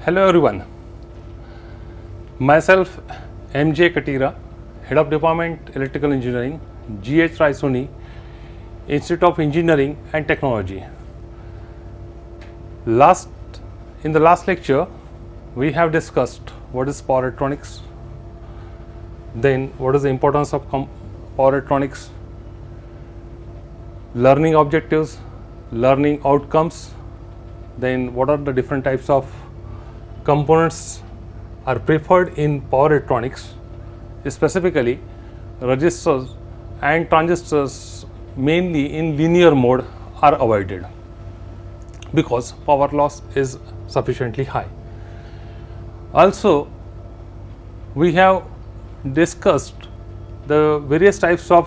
Hello everyone, myself MJ Katira, Head of Department Electrical Engineering, GH Raisoni, Institute of Engineering and Technology. In the last lecture, we have discussed what is power electronics, then what is the importance of power electronics, learning objectives, learning outcomes, then what are the different types of components are preferred in power electronics, specifically resistors and transistors mainly in linear mode are avoided because power loss is sufficiently high. Also, we have discussed the various types of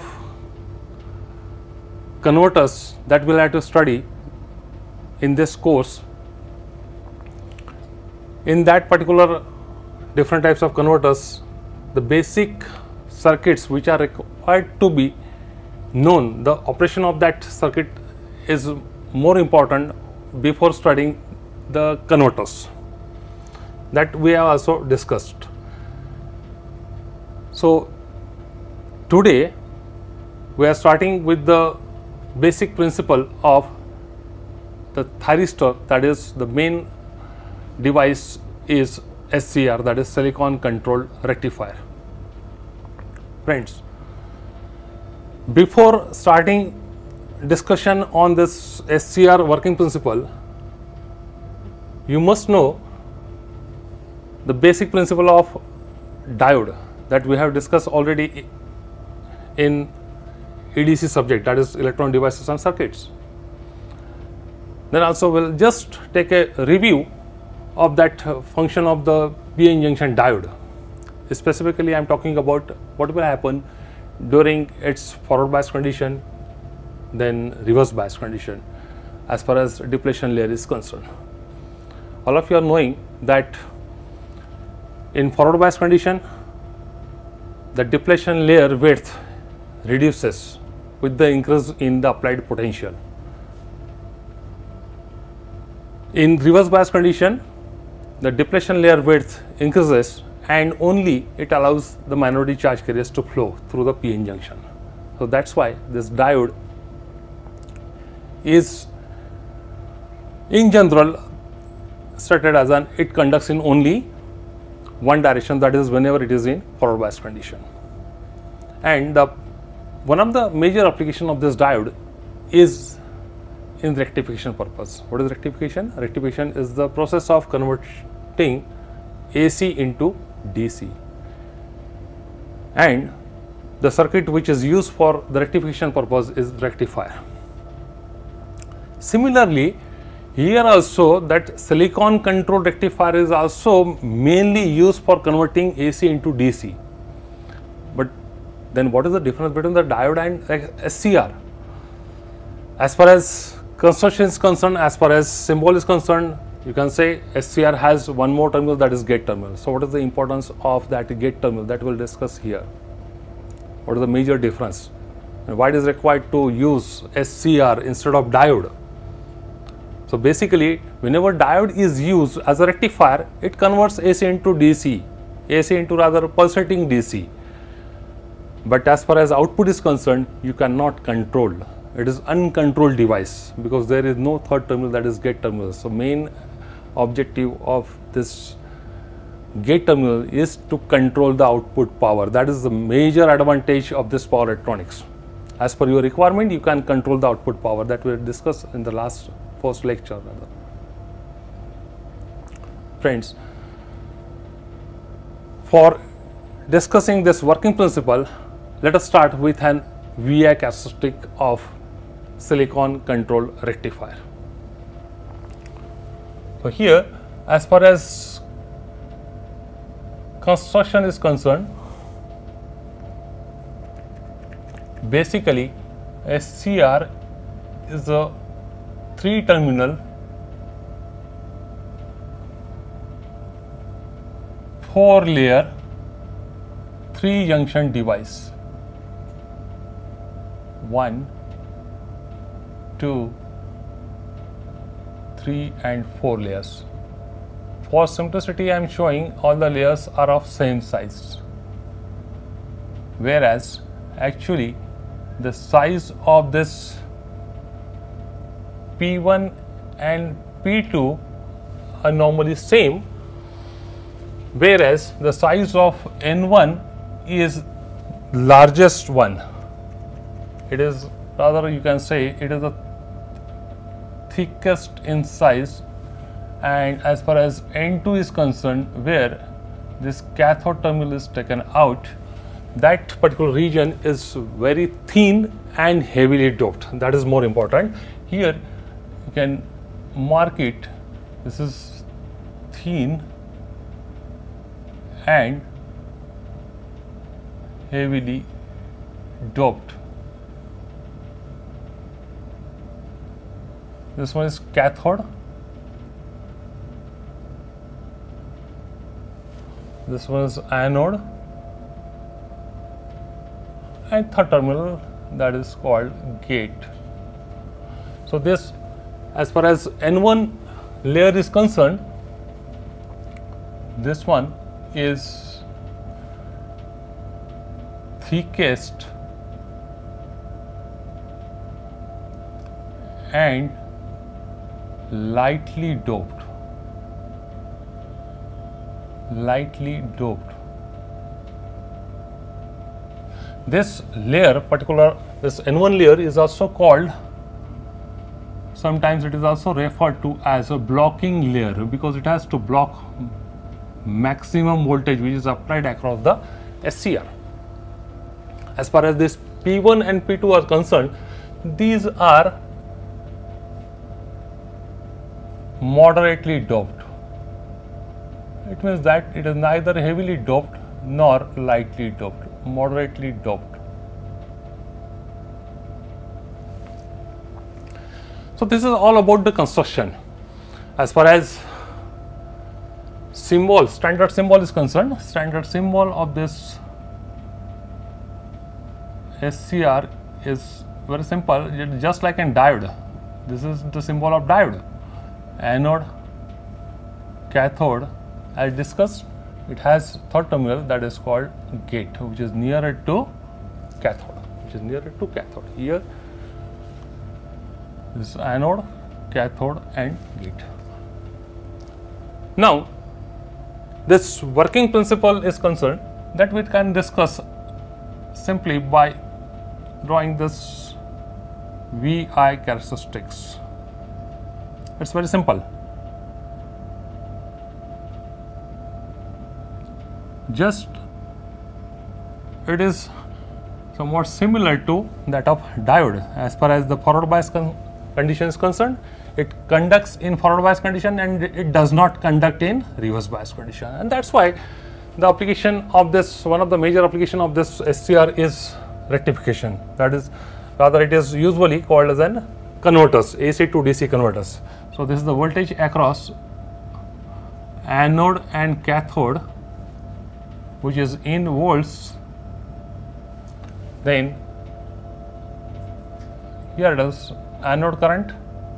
converters that we will have to study in this course. In that particular different types of converters, the basic circuits which are required to be known, the operation of that circuit is more important before studying the converters, that we have also discussed. So, today we are starting with the basic principle of the thyristor, that is the main device is SCR, that is silicon controlled rectifier. Friends, before starting discussion on this SCR working principle, you must know the basic principle of diode that we have discussed already in EDC subject, that is electronic devices and circuits. Then also we will just take a review of that function of the PN junction diode. Specifically, I am talking about what will happen during its forward bias condition, then reverse bias condition as far as depletion layer is concerned. All of you are knowing that in forward bias condition, the depletion layer width reduces with the increase in the applied potential. In reverse bias condition, the depletion layer width increases and only it allows the minority charge carriers to flow through the PN junction. So, that is why this diode is in general stated as it conducts in only one direction, that is whenever it is in forward bias condition. And one of the major application of this diode is in rectification purpose. What is rectification? Rectification is the process of converting AC into DC, and the circuit which is used for the rectification purpose is rectifier. Similarly, here also that silicon controlled rectifier is also mainly used for converting AC into DC. But then what is the difference between the diode and SCR? As far as construction is concerned, as far as symbol is concerned, you can say SCR has one more terminal, that is gate terminal. So, what is the importance of that gate terminal, that we will discuss here. What is the major difference and why it is required to use SCR instead of diode? So, basically whenever diode is used as a rectifier, it converts AC into DC, AC into rather pulsating DC. But as far as output is concerned, you cannot control. It is uncontrolled device because there is no third terminal, that is gate terminal. So, main objective of this gate terminal is to control the output power. That is the major advantage of this power electronics. As per your requirement, you can control the output power, that we discussed in the first lecture. Friends, for discussing this working principle, let us start with an VI characteristic of silicon controlled rectifier. So, here as far as construction is concerned, basically SCR is a 3-terminal 4-layer 3-junction device. 1, 2, 3 and 4 layers. for simplicity I am showing all the layers are of same size, whereas actually the size of this P1 and P2 are normally same, whereas the size of N1 is largest one. It is, rather you can say, it is the thickest in size, and as far as N2 is concerned, where this cathode terminal is taken out, that particular region is very thin and heavily doped. That is more important. Here you can mark it, this is thin and heavily doped. This one is cathode, this one is anode, and third terminal, that is called gate. So this, as far as N1 layer is concerned, this one is thickest and lightly doped. This layer, this N1 layer is also called, sometimes it is also referred to as a blocking layer, because it has to block maximum voltage which is applied across the SCR. As far as this P1 and P2 are concerned, these are moderately doped. It means that it is neither heavily doped nor lightly doped, moderately doped. So this is all about the construction. As far as symbol, standard symbol is concerned, standard symbol of this SCR is very simple, just like in diode. This is the symbol of diode. Anode, cathode, as discussed, it has third terminal, that is called gate, which is nearer to cathode, Here this is anode, cathode and gate. Now this working principle is concerned, that we can discuss simply by drawing this VI characteristics. It's very simple. Just it is somewhat similar to that of diode. As far as the forward bias condition is concerned, it conducts in forward bias condition and it does not conduct in reverse bias condition, and that's why the application of this, one of the major application of this SCR is rectification. That is, rather it is usually called as an converters, AC to DC converters. So this is the voltage across anode and cathode, which is in volts. Then here it is anode current,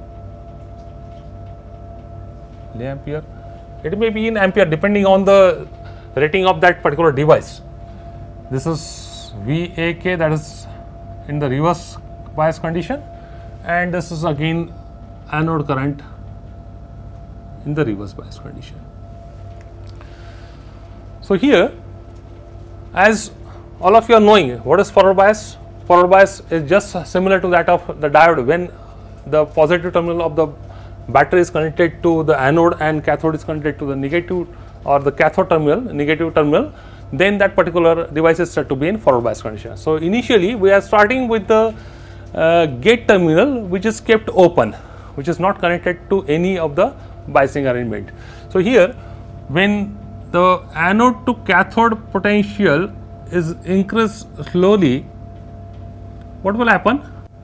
milliampere. It may be in ampere depending on the rating of that particular device. This is VAK, that is in the reverse bias condition, and this is again anode current in the reverse bias condition. So here, as all of you are knowing, what is forward bias? Forward bias is just similar to that of the diode. When the positive terminal of the battery is connected to the anode and cathode is connected to the negative or the cathode terminal, negative terminal, then that particular device is said to be in forward bias condition. So initially we are starting with the gate terminal, which is kept open, which is not connected to any of the biasing arrangement. So here, when the anode to cathode potential is increased slowly, what will happen?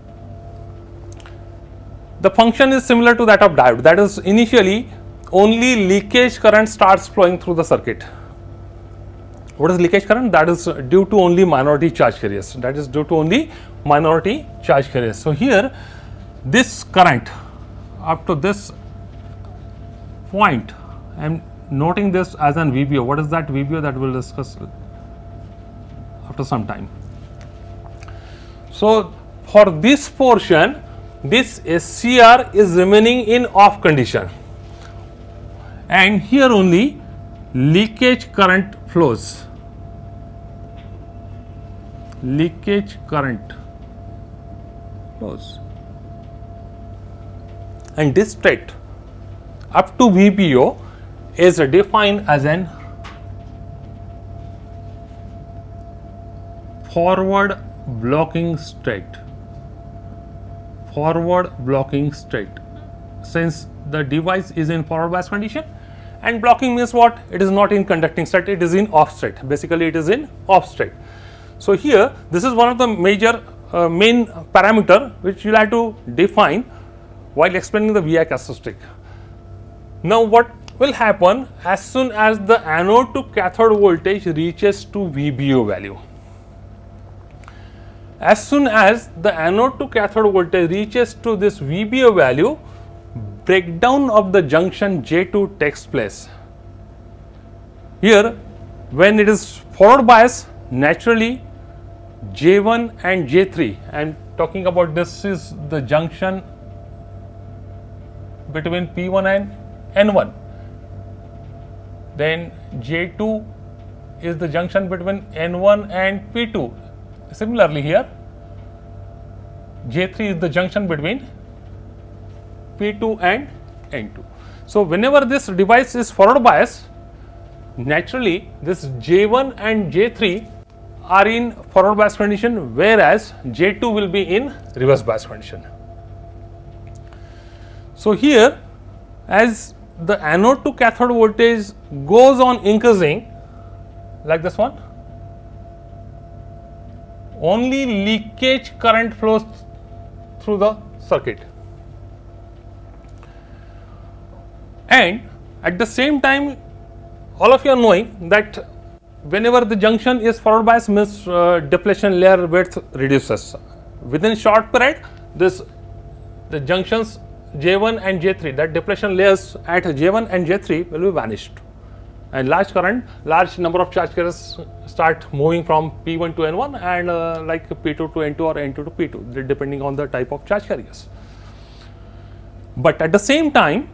The function is similar to that of diode. That is, initially only leakage current starts flowing through the circuit. What is leakage current? That is due to only minority charge carriers. So here, this current up to this point, I am noting this as an VBO. What is that VBO? That we'll discuss after some time. So for this portion, this SCR is remaining in off condition, and here only leakage current flows. Leakage current flows, and this state up to VBO is defined as an forward blocking state. Forward blocking state, since the device is in forward bias condition, and blocking means what? It is not in conducting state, it is in off state. Basically it is in off state. So here this is one of the major main parameter which you will have to define while explaining the VI characteristic. Now what will happen as soon as the anode to cathode voltage reaches to VBO value? As soon as the anode to cathode voltage reaches to this VBO value, breakdown of the junction J2 takes place. Here when it is forward bias, naturally J1 and J3, I am talking about, this is the junction between P1 and N1, then J2 is the junction between N1 and P2. Similarly here J3 is the junction between P2 and N2. So whenever this device is forward bias, naturally this J1 and J3 are in forward bias condition, whereas J2 will be in reverse bias condition. So here, as the anode to cathode voltage goes on increasing like this one, only leakage current flows through the circuit, and at the same time all of you are knowing that whenever the junction is forward bias means depletion layer width reduces. Within short period, the junctions J1 and J3, that depletion layers at J1 and J3 will be vanished, and large number of charge carriers start moving from P1 to N1 and like P2 to N2 or N2 to P2, depending on the type of charge carriers. But at the same time,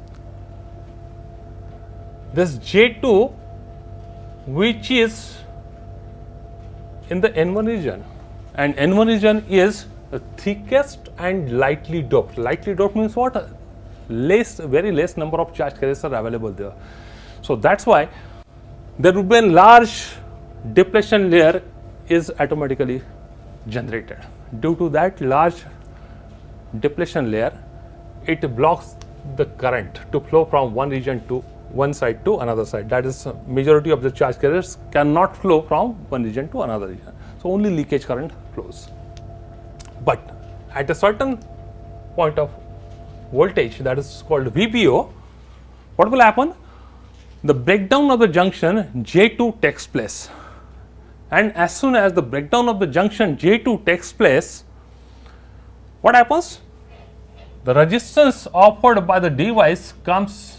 this J2, which is in the N1 region, and N1 region is the thickest and lightly doped. Lightly doped means what? Very less number of charge carriers are available there. So that's why there would be a large depletion layer is automatically generated. Due to that large depletion layer, it blocks the current to flow from one region to one side to another side. That is, majority of the charge carriers cannot flow from one region to another region. So only leakage current flows. But at a certain point of voltage, that is called VBO, what will happen? The breakdown of the junction J2 takes place, and as soon as the breakdown of the junction J2 takes place, what happens? The resistance offered by the device comes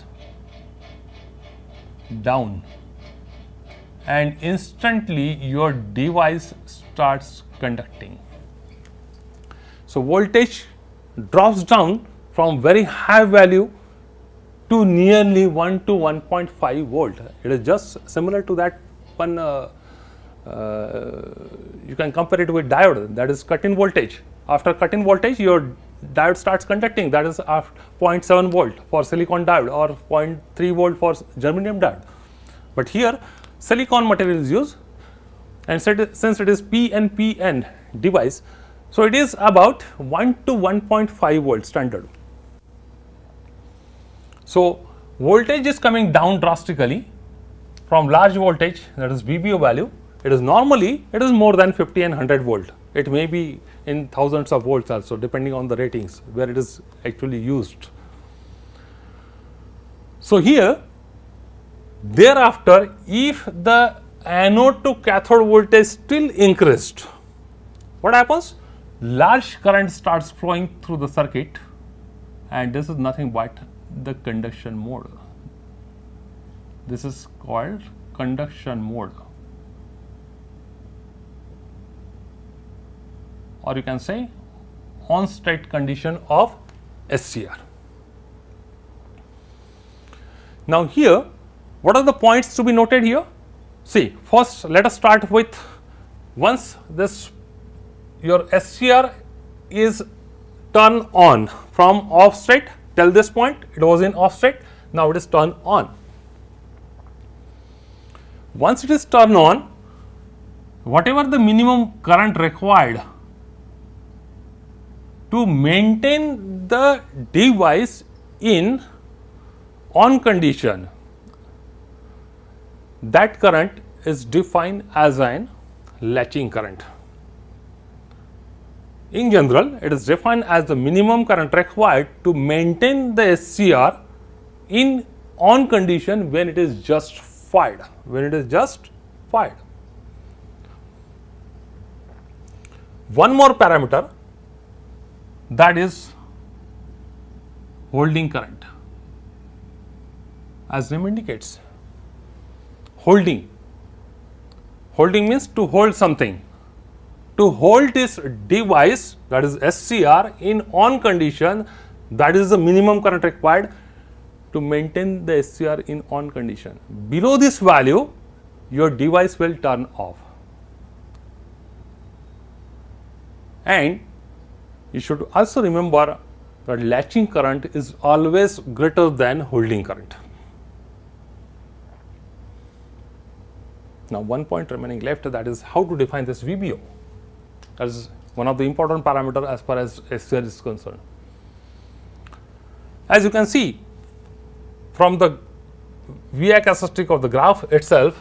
down, and instantly your device starts conducting. So voltage drops down from very high value to nearly 1 to 1.5 volt. It is just similar to that one, you can compare it with diode, that is cut-in voltage. After cut-in voltage, your diode starts conducting, that is 0.7 volt for silicon diode or 0.3 volt for germanium diode. But here silicon material is used, and since it is PNPN device, so it is about 1 to 1.5 volt standard. So voltage is coming down drastically from large voltage, that is VBO value. It is normally more than 50 and 100 volt. It may be in thousands of volts also, depending on the ratings where it is actually used. So here, thereafter, if the anode to cathode voltage still increased, what happens? Large current starts flowing through the circuit, and this is nothing but the conduction mode. This is called conduction mode, or you can say on state condition of SCR. Now here, what are the points to be noted here? See, first let us start with, once this your SCR is turned on from off state, till this point it was in off state, now it is turned on. Once it is turned on, whatever the minimum current required to maintain the device in on condition, that current is defined as an latching current. In general, it is defined as the minimum current required to maintain the SCR in on condition when it is just fired. When it is just fired. One more parameter, that is holding current. As name indicates, holding. Holding means to hold something. To hold this device, that is SCR, in on condition, that is the minimum current required to maintain the SCR in on condition. Below this value, your device will turn off. And you should also remember that latching current is always greater than holding current. Now, one point remaining left, that is how to define this VBO. That is one of the important parameters as far as SCR is concerned. As you can see from the VI characteristic of the graph itself,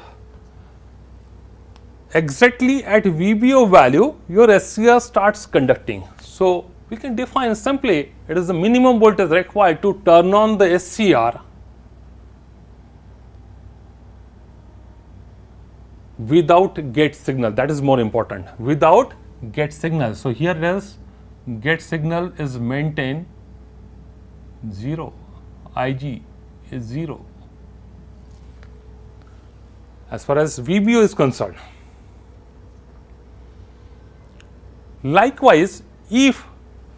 exactly at VBO value your SCR starts conducting. So, we can define simply, it is the minimum voltage required to turn on the SCR without gate signal. That is more important, without gate signal. So, here is gate signal is maintained 0, Ig is 0 as far as VBO is concerned. Likewise, if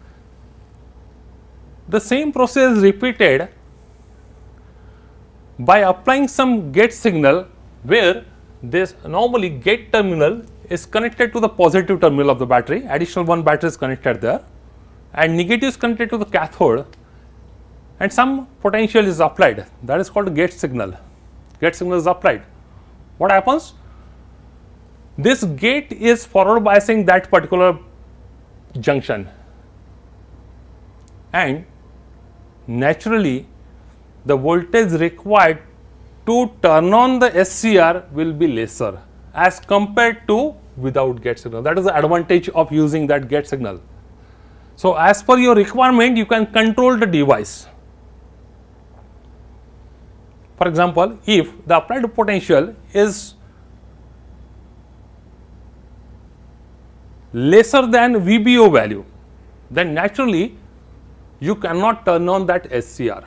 the same process is repeated by applying some gate signal, where this normally gate terminal is connected to the positive terminal of the battery, additional one battery is connected there, and negative is connected to the cathode, and some potential is applied, that is called gate signal. Gate signal is applied. What happens? This gate is forward biasing that particular junction, and naturally the voltage required to turn on the SCR will be lesser as compared to without gate signal. That is the advantage of using that gate signal. So, as per your requirement, you can control the device. For example, if the applied potential is lesser than VBO value, then naturally you cannot turn on that SCR.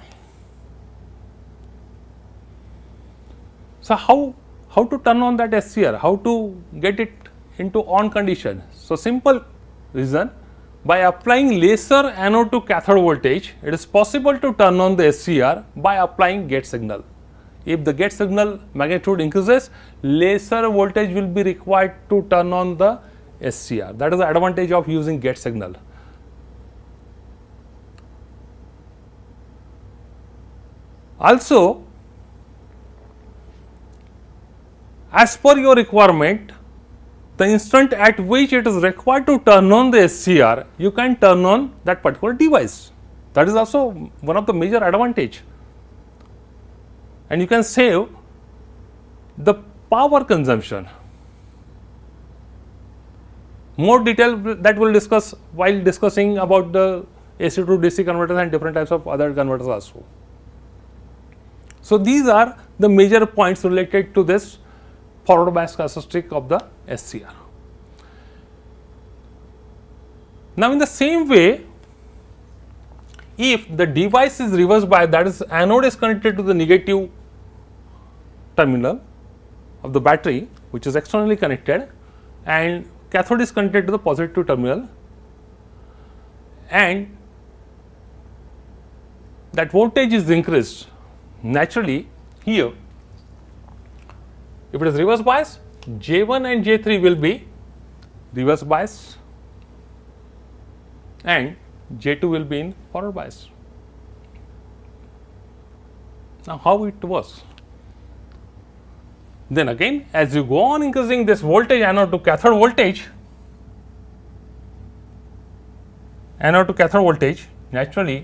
So, how to turn on that SCR? How to get it into on condition? So, simple reason, by applying lesser anode to cathode voltage, it is possible to turn on the SCR by applying gate signal. If the gate signal magnitude increases, lesser voltage will be required to turn on the SCR. That is the advantage of using gate signal. Also, as per your requirement, the instant at which it is required to turn on the SCR, you can turn on that particular device. That is also one of the major advantage. And you can save the power consumption. More detail that we will discuss while discussing about the AC to DC converters and different types of other converters also. So, these are the major points related to this forward bias characteristic of the SCR. Now, in the same way, if the device is reverse bias, that is anode is connected to the negative terminal of the battery, which is externally connected, and cathode is connected to the positive terminal, and that voltage is increased. Naturally, here if it is reverse bias, J1 and J3 will be reverse bias and J2 will be in forward bias. Now, how it was? Then again, as you go on increasing this voltage, anode to cathode voltage, naturally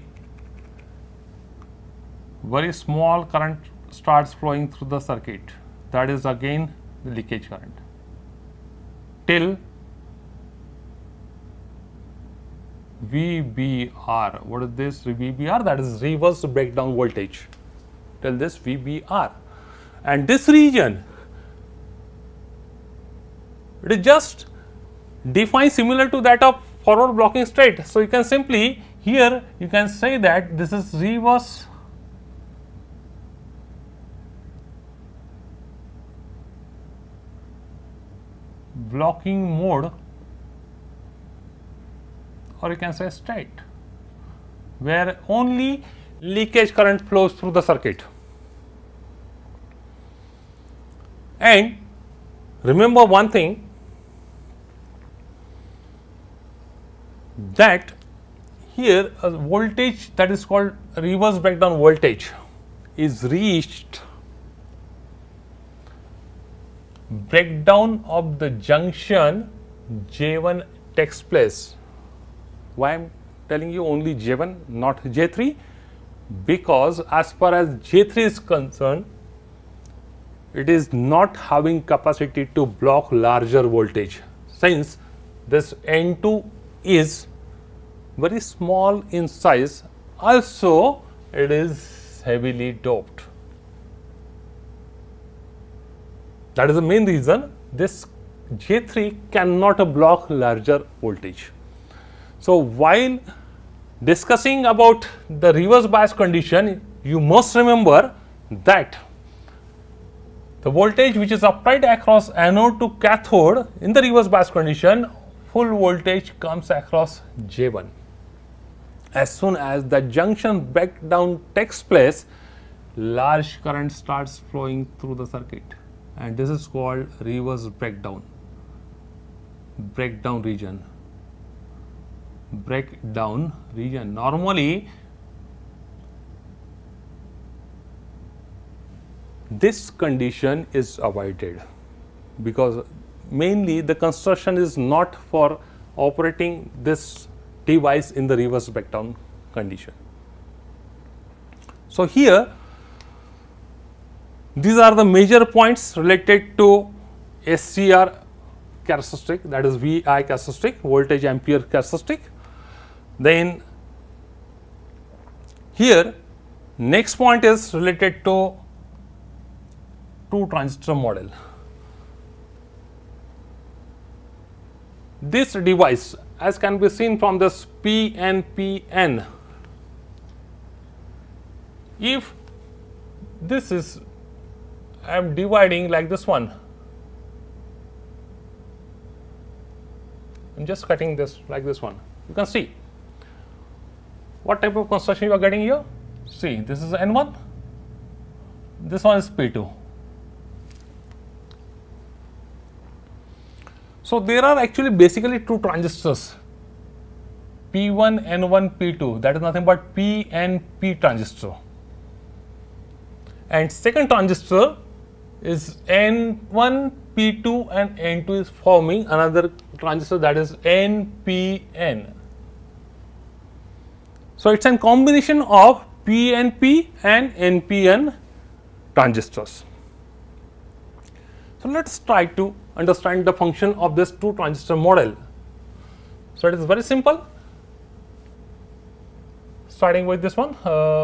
very small current starts flowing through the circuit. That is again the leakage current till VBR. What is this VBR? That is reverse breakdown voltage till this VBR, and this region, it is just defined similar to that of forward blocking state. So, you can simply here you can say that this is reverse blocking mode, or you can say state, where only leakage current flows through the circuit. And remember one thing, that here a voltage that is called reverse breakdown voltage is reached breakdown of the junction J1 takes place. Why I am telling you only J1, not J3? Because as far as J3 is concerned, it is not having capacity to block larger voltage, since this N2 is very small in size, also it is heavily doped. That is the main reason this J3 cannot block larger voltage. So, while discussing about the reverse bias condition, you must remember that the voltage which is applied across anode to cathode in the reverse bias condition, full voltage comes across J1. As soon as the junction breakdown takes place, large current starts flowing through the circuit, and this is called reverse breakdown region. Normally, this condition is avoided because mainly the construction is not for operating this device in the reverse breakdown condition. So, here these are the major points related to SCR characteristic, that is VI characteristic, voltage ampere characteristic. Then here next point is related to two transistor model. This device, as can be seen from this PNPN, if this is, I am dividing like this one, I am just cutting this like this one, you can see what type of construction you are getting here. See, this is N1, this one is P2. So, there are actually basically two transistors, P1, N1, P2, that is nothing but P and P transistor, and second transistor is N1, P2, and N2 is forming another transistor, that is NPN. So, it is a combination of PNP and NPN transistors. So, let us try to understand the function of this two transistor model. So, it is very simple, starting with this one.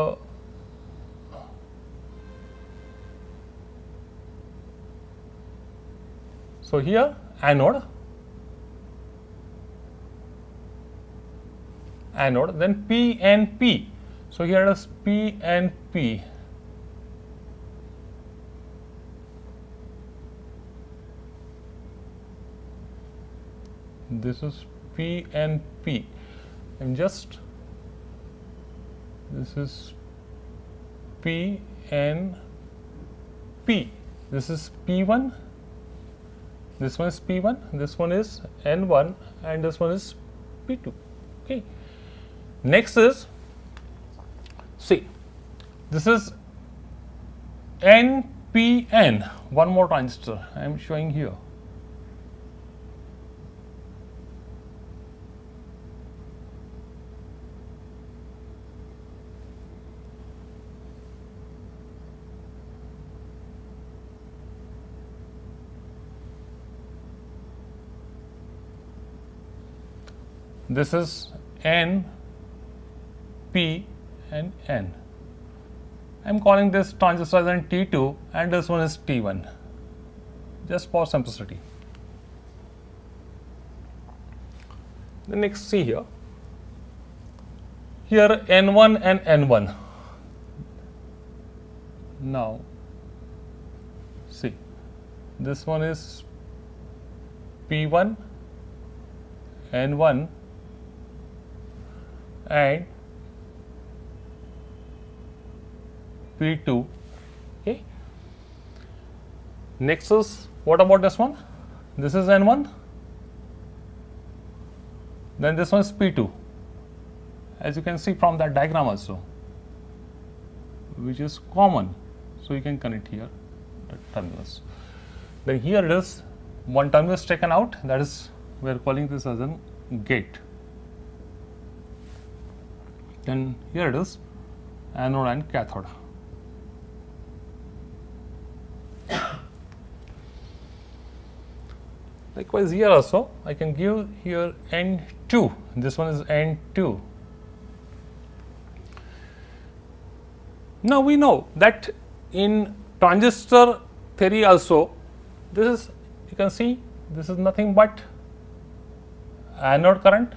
So, here anode, then P and P. So, here it is P and P. this is P and P. And just this is P and P. This is P1. This one is P1. This one is N1, and this one is P2. Okay. Next is, see, this is NPN. One more transistor I am showing here. This is N, P and N. I am calling this transistor as an T2 and this one is T1, just for simplicity. The next, see here, N1 and N1. Now, see, this one is P1, N1 and P2. Okay. Next is, what about this one? This is N1, then this one is P2, as you can see from that diagram also, which is common. So you can connect here the terminals. Then here it is, one terminal is taken out, that is, we are calling this as a gate. Then here it is, anode and cathode. Likewise here also I can give here N2, this one is N2. Now we know that in transistor theory also, this is, you can see, this is nothing but anode current.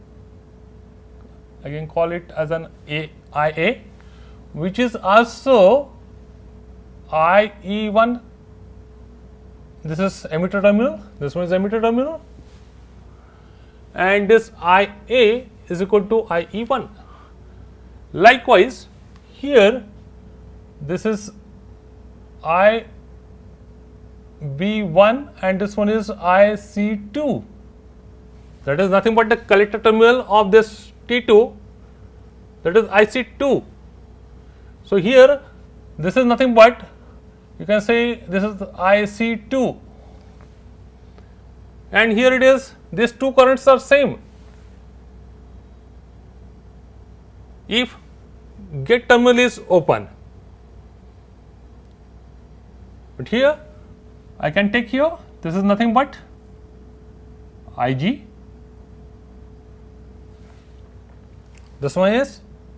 I can call it as an IA, which is also IE1. This is emitter terminal, this one is emitter terminal, and this IA is equal to IE1. Likewise, here this is IB1 and this one is IC2. That is nothing but the collector terminal of this T2, that is IC2. So here this is nothing but, you can say this is IC2, and here it is, these two currents are same. If gate terminal is open, but here I can take here, this is nothing but IG, this one is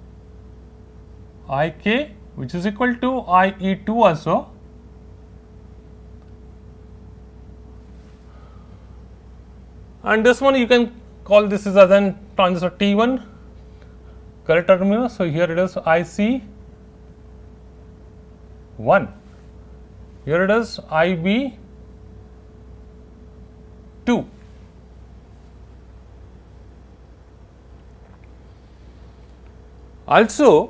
IK, which is equal to IE2 also, and this one you can call this is as an transistor T1 collector terminal. So here it is IC1, here it is IB2. Also,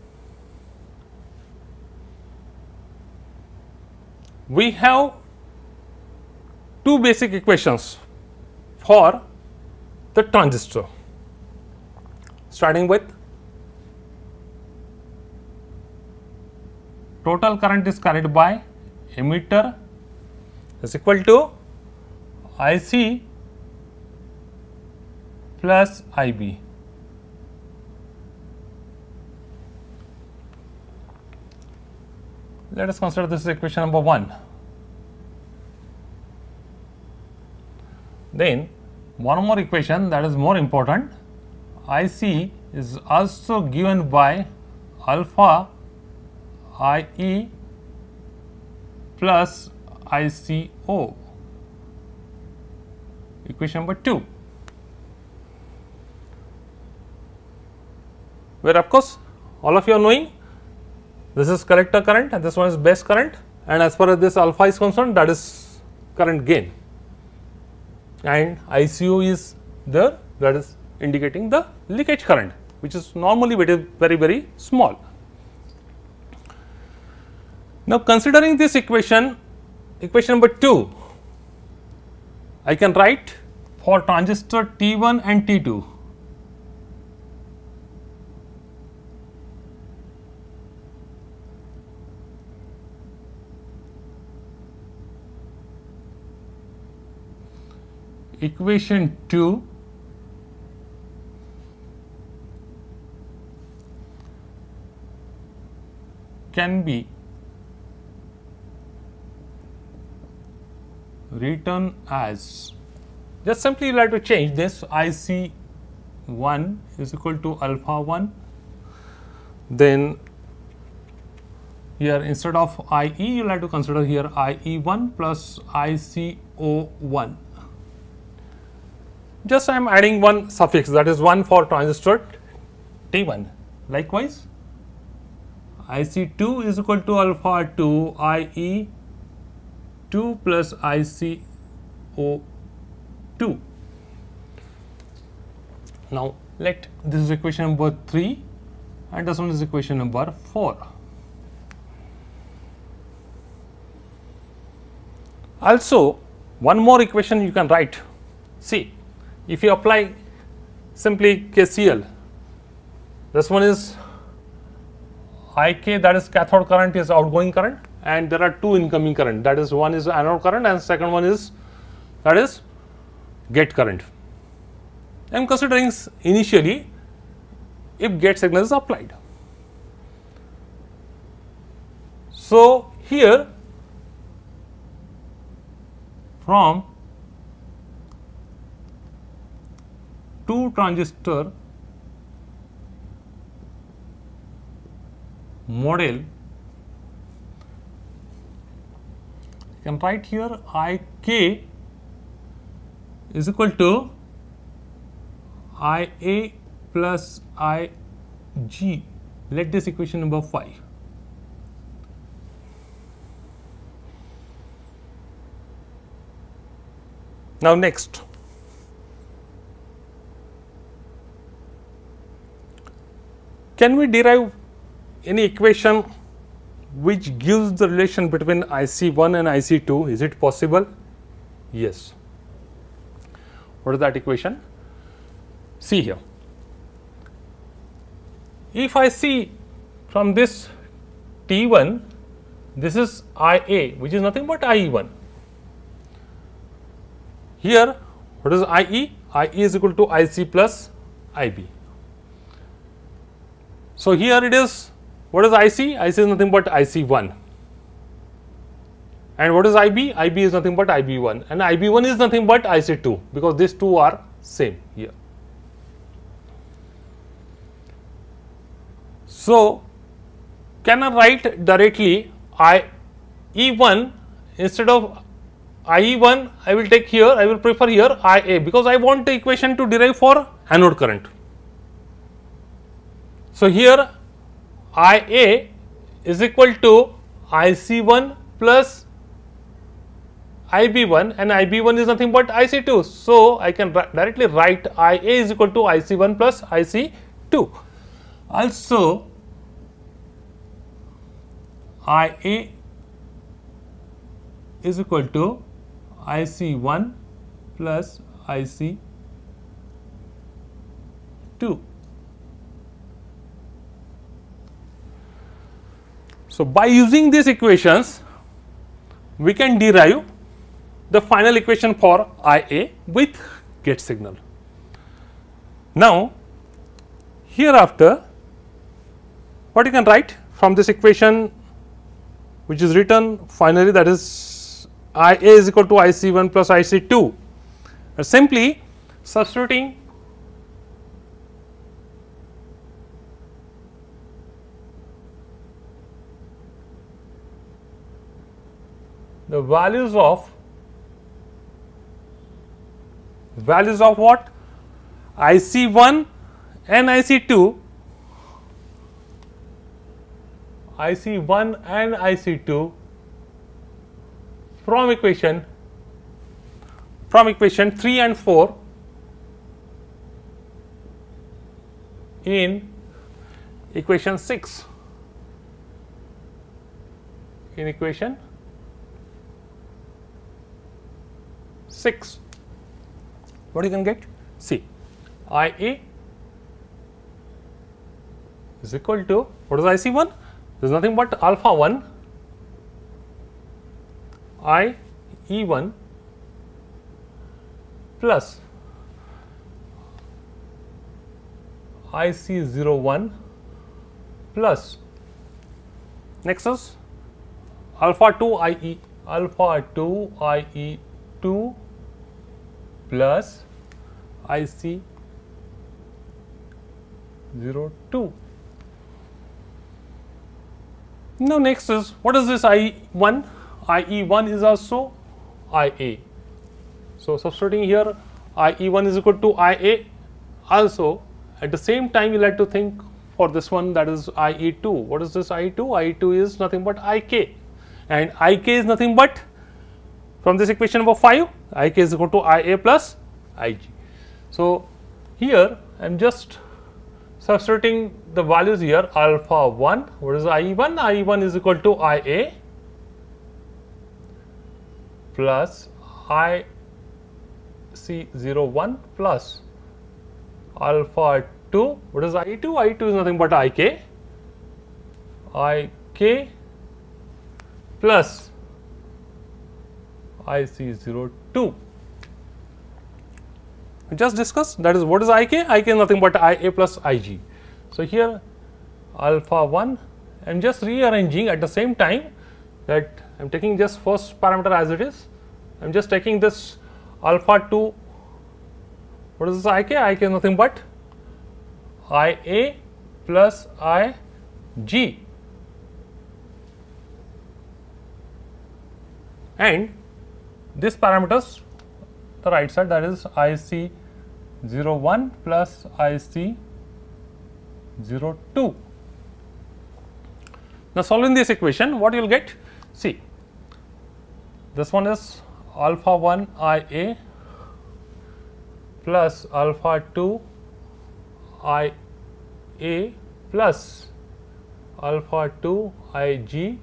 we have two basic equations for the transistor, starting with total current is carried by emitter is equal to IC plus IB. Let us consider this is equation number 1. Then one more equation that is more important, IC is also given by alpha IE plus ICO, equation number 2, where of course all of you are knowing this is collector current and this one is base current, and as far as this alpha is concerned, that is current gain. and ICO is there, that is indicating the leakage current, which is normally very, very small. Now, considering this equation number 2, I can write for transistor T1 and T2. Equation 2 can be written as, just simply you have to change this, IC1 is equal to alpha 1, then here instead of IE you will have to consider here IE1 plus ICO1. Just I am adding one suffix, that is 1 for transistor T1. Likewise, IC2 is equal to alpha 2 IE2 plus ICO2. Now, let this is equation number 3 and this one is equation number 4. Also, one more equation you can write. See, if you apply simply KCL, this one is IK, that is cathode current, is outgoing current, and there are two incoming current, that is one is anode current and second one is, that is gate current. I am considering initially if gate signal is applied. So, here from 2 transistor model, you can write here IK is equal to IA plus IG. Let this equation number 5. Now, next, can we derive any equation which gives the relation between IC1 and IC2? Is it possible? Yes. What is that equation? See here. If I see from this T1, this is IA, which is nothing but IE1. Here, what is IE? IE is equal to IC plus IB. So, here it is, what is IC? IC is nothing but IC1. And what is IB? IB is nothing but IB1. And IB1 is nothing but IC2, because these two are same here. So, can I write directly IE1 instead of IE1, I will take here, I will prefer here IA, because I want the equation to derive for anode current. So, here IA is equal to IC1 plus IB1 and IB1 is nothing but IC2. So, I can directly write IA is equal to IC1 plus IC2. Also, IA is equal to IC1 plus IC2. So, by using these equations, we can derive the final equation for IA with gate signal. Now, hereafter, what you can write from this equation which is written finally, that is IA is equal to IC1 plus IC2, simply substituting the values of what? IC1 and IC2, IC1 and IC2 from from equation 3 and 4 in equation 6. In equation 6, what you can get? See, IA is equal to, what is IC1? There is nothing but alpha 1 IE1 plus IC01 plus, next is alpha 2 IE2 plus IC02. Now next is, what is this IE1? IE1 is also IA. So substituting here, IE1 is equal to IA. Also at the same time you like to think for this one, that is IE2. What is this IE2? IE2 is nothing but IK, and IK is nothing but, from this equation number 5, IK is equal to IA plus IG. So here I am just substituting the values here. Alpha 1, what is IE1? IE1 is equal to IA plus IC01 plus alpha 2, what is IE2? IE2 is nothing but IK plus IC02. We just discussed, that is, what is IK? IK is nothing but IA plus IG. So here alpha 1, I am just rearranging at the same time, that I am taking just first parameter as it is. I am just taking this alpha 2, what is this IK? IK is nothing but IA plus IG, and this parameters the right side, that is IC01 plus IC02. Now solving this equation, what you will get? See, this one is alpha 1 IA plus alpha 2 IA plus alpha 2 IG.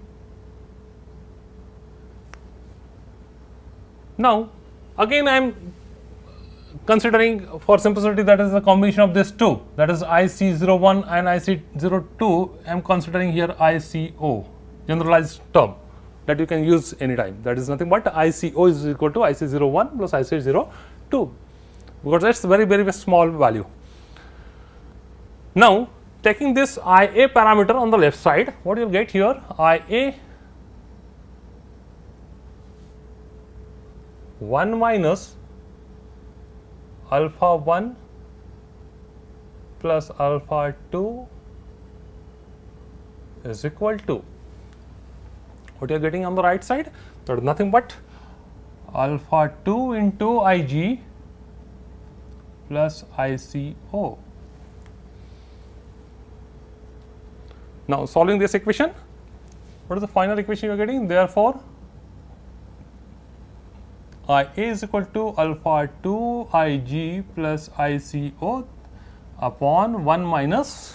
Now again I am considering for simplicity, that is the combination of these two, that is IC01 and IC02. I am considering here ICO, generalized term that you can use anytime, that is nothing but ICO is equal to IC01 plus IC02, because that is very small value. Now taking this IA parameter on the left side, what you will get here? IA 1 minus alpha 1 plus alpha 2 is equal to, what you are getting on the right side? That is nothing but alpha 2 into IG plus ICO. Now solving this equation, what is the final equation you are getting? Therefore IA is equal to alpha 2 IG plus ICO upon 1 minus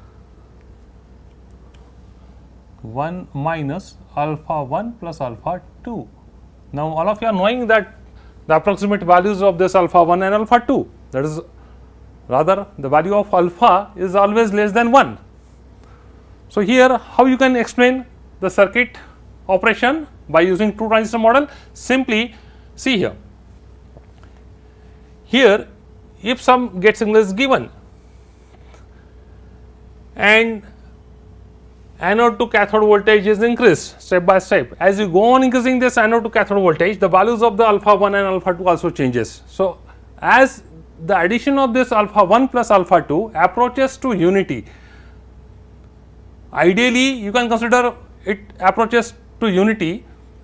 alpha 1 plus alpha 2. Now all of you are knowing that the approximate values of this alpha 1 and alpha 2, that is, rather the value of alpha is always less than 1. So here how you can explain the circuit operation by using two transistor model? Simply see here. Here if some gate signal is given and anode to cathode voltage is increased step by step, as you go on increasing this anode to cathode voltage, the values of the alpha 1 and alpha 2 also changes. So as the addition of this alpha 1 plus alpha 2 approaches to unity, ideally you can consider it approaches to unity.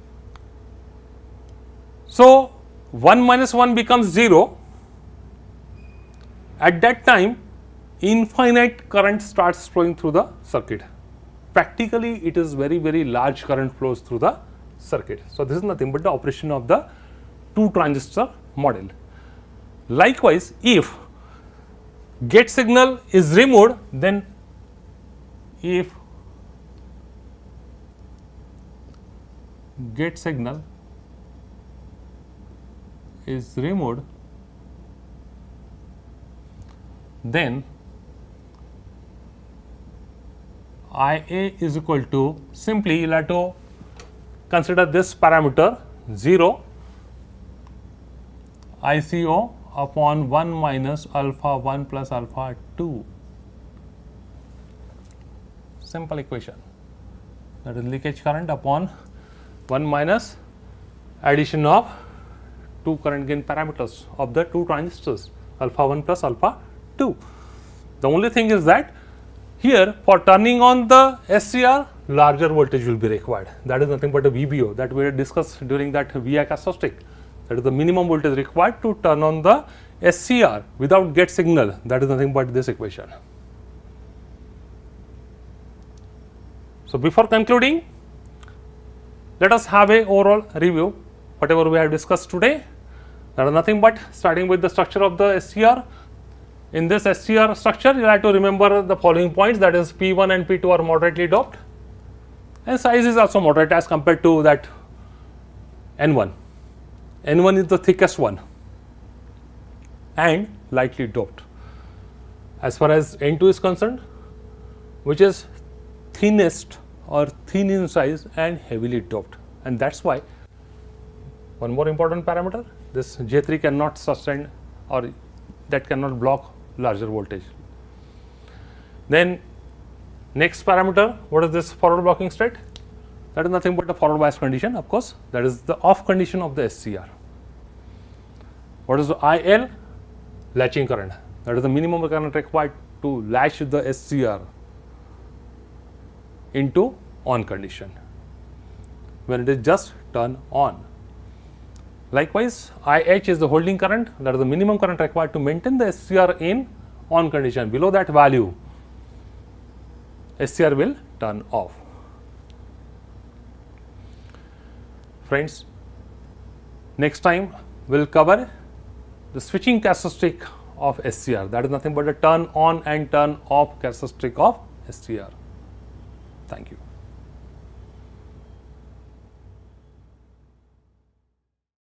So 1 minus 1 becomes 0. At that time infinite current starts flowing through the circuit. Practically it is very large current flows through the circuit. So this is nothing but the operation of the two transistor model. Likewise, if get signal is removed, then if get signal is removed, then IA is equal to, simply you will have to consider this parameter 0 ICO upon 1 minus alpha 1 plus alpha 2. Simple equation, that is leakage current upon 1 minus addition of two current gain parameters of the two transistors, alpha 1 plus alpha 2. The only thing is that here for turning on the SCR, larger voltage will be required. That is nothing but a VBO that we had discussed during that VI characteristic. That is the minimum voltage required to turn on the SCR without get signal. That is nothing but this equation. So, before concluding, let us have a overall review whatever we have discussed today. That is nothing but starting with the structure of the SCR. In this SCR structure, you have to remember the following points, that is P1 and P2 are moderately doped and size is also moderate as compared to that N1. N1 is the thickest one and lightly doped. As far as N2 is concerned, which is thinnest or thin in size and heavily doped, and that is why one more important parameter, this J3 cannot sustain or that cannot block larger voltage. Then next parameter, what is this forward blocking state? That is nothing but a forward bias condition, of course, that is the off condition of the SCR. What is the IL? Latching current, that is the minimum current required to latch the SCR into on condition when it is just turned on. Likewise, IH is the holding current, that is the minimum current required to maintain the SCR in on condition. Below that value, SCR will turn off. Friends, next time we will cover the switching characteristic of SCR, that is nothing but a turn on and turn off characteristic of SCR. Thank you.